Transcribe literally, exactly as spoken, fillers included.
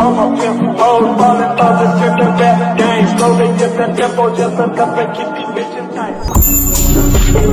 I'm a pimp, hoes falling others in the back game. Slowly get that tempo just enough and keep these bitches tight.